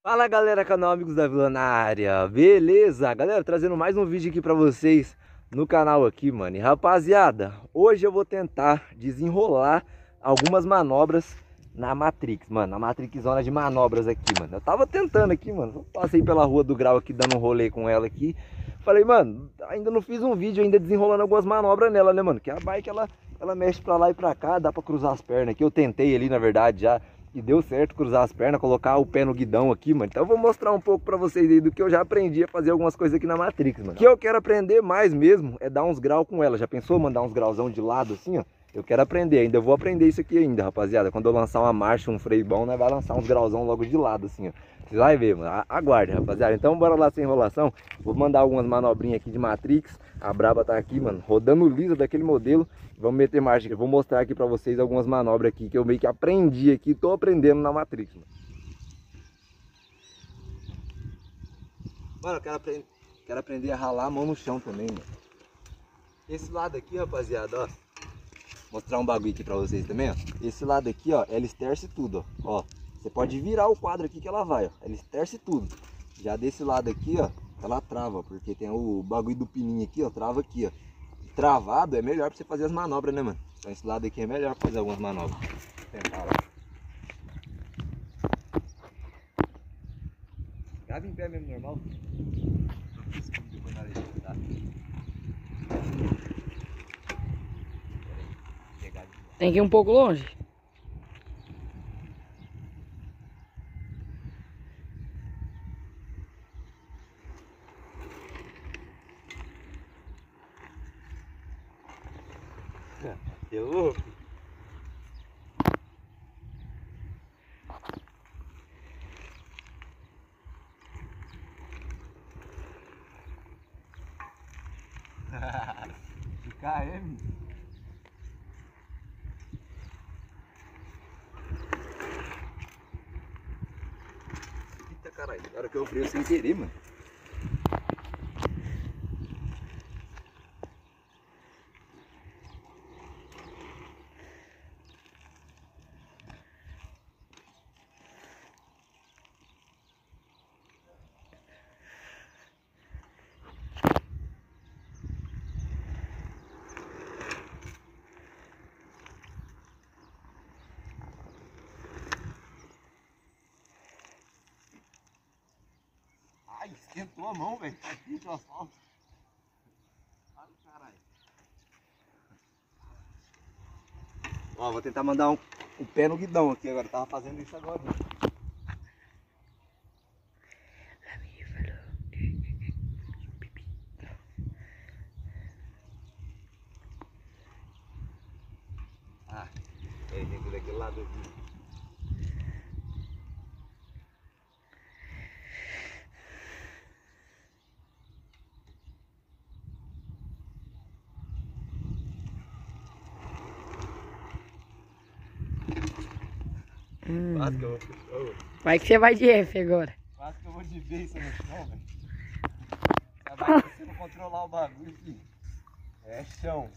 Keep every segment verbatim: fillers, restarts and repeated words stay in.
Fala galera, canal Amigos da Vila na área, beleza? Galera, trazendo mais um vídeo aqui pra vocês no canal aqui, mano. E rapaziada, hoje eu vou tentar desenrolar algumas manobras na Matrix, mano. Na Matrix zona de manobras aqui, mano. Eu tava tentando aqui, mano. Passei pela Rua do Grau aqui, dando um rolê com ela aqui. Falei, mano, ainda não fiz um vídeo ainda desenrolando algumas manobras nela, né, mano? Que a bike, ela, ela mexe pra lá e pra cá, dá pra cruzar as pernas aqui. Eu tentei ali, na verdade, já... E deu certo cruzar as pernas, colocar o pé no guidão aqui, mano. Então eu vou mostrar um pouco pra vocês aí do que eu já aprendi a fazer algumas coisas aqui na Matrix, mano. O que eu quero aprender mais mesmo é dar uns graus com ela. Já pensou mandar uns grauzão de lado assim, ó? Eu quero aprender, ainda eu vou aprender isso aqui ainda, rapaziada. Quando eu lançar uma marcha, um freio bom, né, vai lançar uns grauzão logo de lado assim, ó. Vocês vão ver, mano. Aguarde, rapaziada. Então bora lá sem enrolação. Vou mandar algumas manobrinhas aqui de Matrix. A braba tá aqui, mano, rodando lisa daquele modelo. Vamos meter marcha aqui. Eu vou mostrar aqui pra vocês algumas manobras aqui que eu meio que aprendi aqui. Tô aprendendo na Matrix, mano. Mano, eu quero aprender, quero aprender a ralar a mão no chão também, mano. Esse lado aqui, rapaziada, ó. Mostrar um bagulho aqui pra vocês também, ó. Esse lado aqui, ó, ela esterce tudo, ó. Ó. Você pode virar o quadro aqui que ela vai, ó. Ela esterce tudo. Já desse lado aqui, ó, ela trava, porque tem o bagulho do pininho aqui, ó, trava aqui, ó. Travado é melhor pra você fazer as manobras, né, mano? Então esse lado aqui é melhor pra fazer algumas manobras. Vou tentar lá. Grava em pé mesmo, normal. Tem que ir um pouco longe. Eu... De K M. Eita caralho, agora que eu freio sem querer, mano. Ai, esquentou a mão, velho. Tá aqui no asfalto. Ai, caralho. Ó, vou tentar mandar um, um pé no guidão aqui agora. Tava fazendo isso agora. Ah, é, tem que ir daquele lado aqui. Hum. Quase que eu vou. Vai que você vai de F agora. Quase que eu vou de vez no chão, velho. Sabe que você não controlar o bagulho aqui. É chão.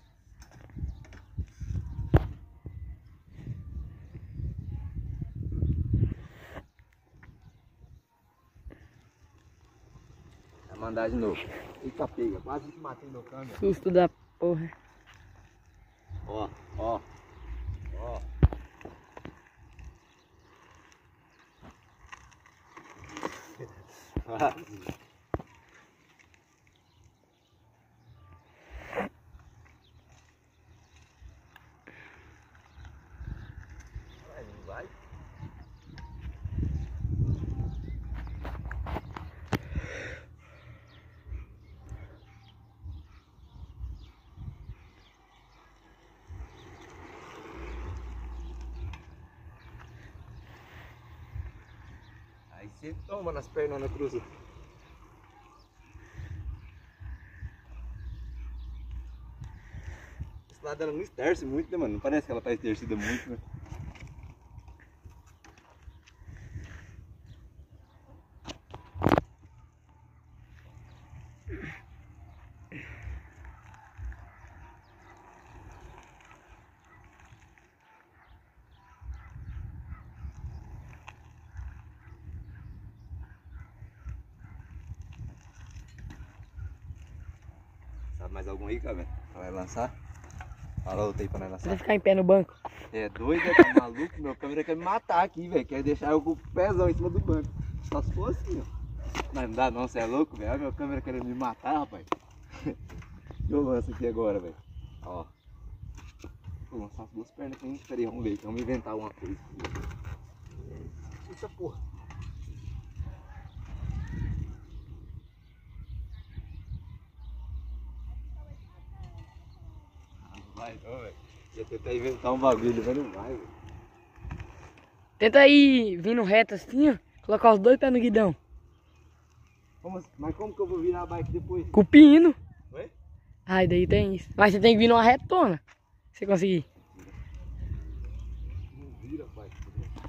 Vai mandar de novo. Eita pega, quase que matei meu câmera. Susto da porra. Ó, ó, ó. Quase. Vai, não vai? Aí você toma nas pernas na cruz. Esse lado ela não esterce muito, né, mano? Não parece que ela tá estercida muito, né? Tá mais algum aí, câmera? Vai lançar? Fala outro aí pra nós lançar. Você ficar em pé no banco. É doido, é tá maluco? Meu câmera quer me matar aqui, velho. Quer deixar eu com o pezão em cima do banco. Só se for assim, ó. Mas não dá não, você é louco, velho. Olha meu câmera querendo me matar, rapaz. Eu lanço aqui agora, velho. Ó. Vou lançar as duas pernas aqui. Pera aí, vamos ver. Vamos inventar uma coisa. Eita porra. Vai não, velho. Ia tentar inventar um bagulho, mas não vai, velho. Tenta aí, vindo reto assim, ó. Colocar os dois pés no guidão. Como, mas como que eu vou virar a bike depois? Com o pino. Oi? Ai, daí tem isso. Mas você tem que vir numa retona. Se você conseguir. Não vira a bike.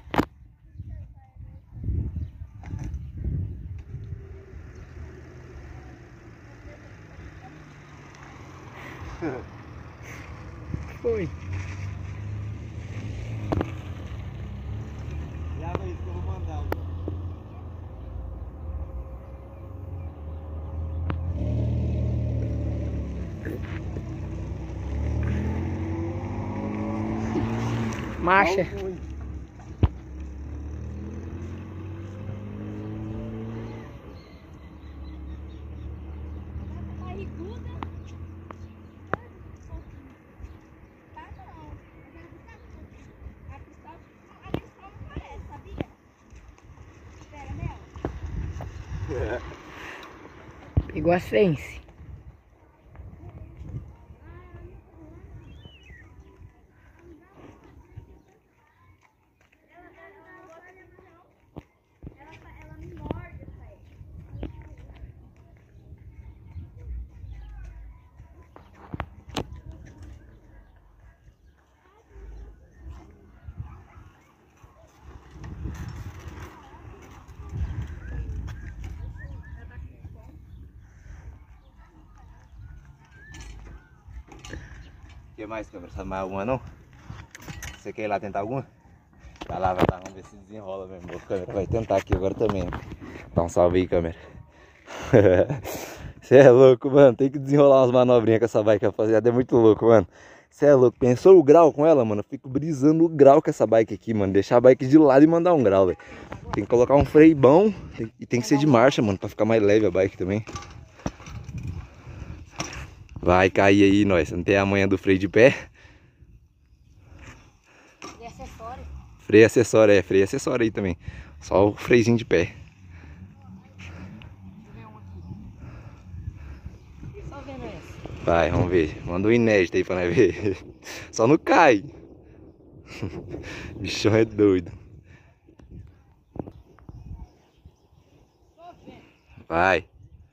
Foi. Grava isso que eu vou mandar, mano. Marcha. Pegou a Sense. O que mais, câmera? Sabe mais alguma não? Você quer ir lá tentar alguma? Vai lá, vai lá, vamos ver se desenrola mesmo. A câmera vai tentar aqui agora também. Dá um salve aí, câmera. Você é louco, mano. Tem que desenrolar umas manobrinhas com essa bike, rapaziada. É muito louco, mano. Você é louco. Pensou o grau com ela, mano? Eu fico brisando o grau com essa bike aqui, mano. Deixar a bike de lado e mandar um grau, velho. Tem que colocar um freio bom tem... e tem que ser de marcha, mano, pra ficar mais leve a bike também. Vai cair aí, nós. Você não tem a manha do freio de pé? Freio acessório. Freio acessório, é. Freio acessório aí também. Só o freiozinho de pé. Só vendo essa. Vai, vamos ver. Manda um inédito aí pra nós ver. Só não cai. Bichão é doido. Vai.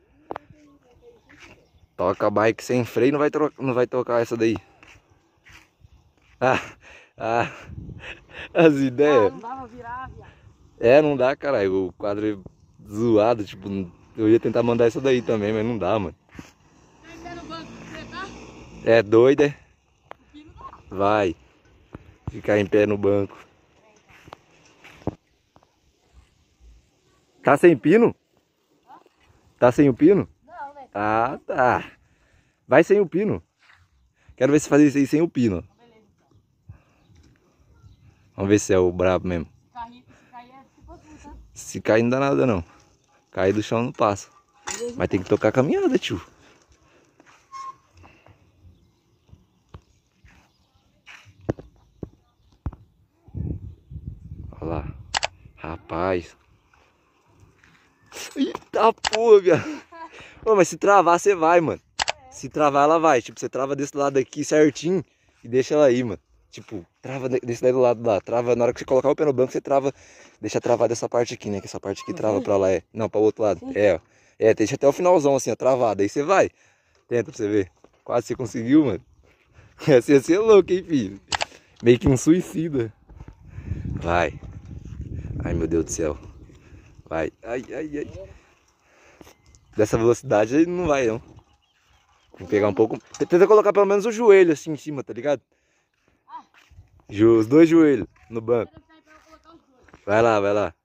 Toca a bike sem freio, não vai, não vai tocar essa daí. Ah, ah. As ideias. Ah, não dá pra virar, viado. É, não dá, caralho. O quadro é zoado, tipo, eu ia tentar mandar essa daí também, mas não dá, mano. Tá no banco, você tá? É doido, é? Vai. Ficar em pé no banco. Tá sem pino? Tá sem o pino? Não, né? Ah, tá. Vai sem o pino. Quero ver se fazer isso aí sem o pino. Beleza, então. Vamos ver se é o brabo mesmo. Se cair, se cair é tipo assim, tá? Se cair não dá nada não. Cair do chão não passa. Mas tem que tocar a caminhada, tio. Olha lá. Rapaz. Eita porra, viado. Ô, mas se travar, você vai, mano. Se travar, ela vai. Tipo, você trava desse lado aqui certinho e deixa ela aí, mano. Tipo, trava desse daí do lado lá. Trava, na hora que você colocar o pé no banco, você trava. Deixa travar dessa parte aqui, né? Que essa parte aqui trava pra lá, é. Não, pra outro lado. É, ó. É, deixa até o finalzão assim, ó, travado. Aí você vai. Tenta pra você ver. Quase você conseguiu, mano. Essa ia ser louco, hein, filho? Meio que um suicida. Vai. Ai, meu Deus do céu. Vai. Ai, ai, ai. Dessa velocidade aí não vai, não. Vou pegar um pouco. Tenta colocar pelo menos o joelho assim em cima, tá ligado? Os dois joelhos no banco. Vai lá, vai lá.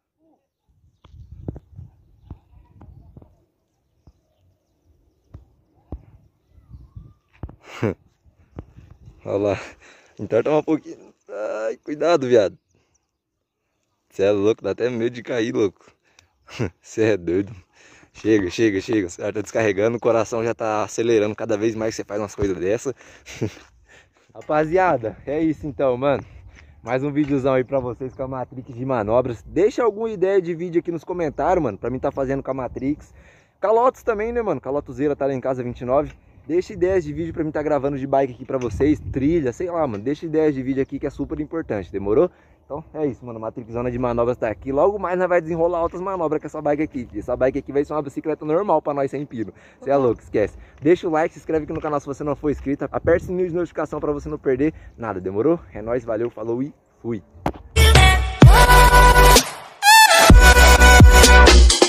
Olha lá. Entorta um pouquinho. Ai, cuidado, viado. Você é louco, dá até medo de cair, louco. Você é doido. Chega, chega, chega. Você já tá descarregando, o coração já tá acelerando cada vez mais que você faz umas coisas dessa. Rapaziada, é isso então, mano. Mais um videozão aí pra vocês com a Matrix de manobras. Deixa alguma ideia de vídeo aqui nos comentários, mano, pra mim tá fazendo com a Matrix. Calotos também, né, mano? Calotuzeira tá lá em casa vinte e nove. Deixa ideias de vídeo pra mim tá gravando de bike aqui pra vocês. Trilha, sei lá, mano. Deixa ideias de vídeo aqui que é super importante, demorou? Então é isso, mano. Matrix Zona de manobras tá aqui. Logo mais nós vai desenrolar outras manobras com essa bike aqui. Essa bike aqui vai ser uma bicicleta normal pra nós sem pino. Você é louco, esquece. Deixa o like, se inscreve aqui no canal se você não for inscrito. Aperte o sininho de notificação pra você não perder nada, demorou? É nóis, valeu, falou e fui.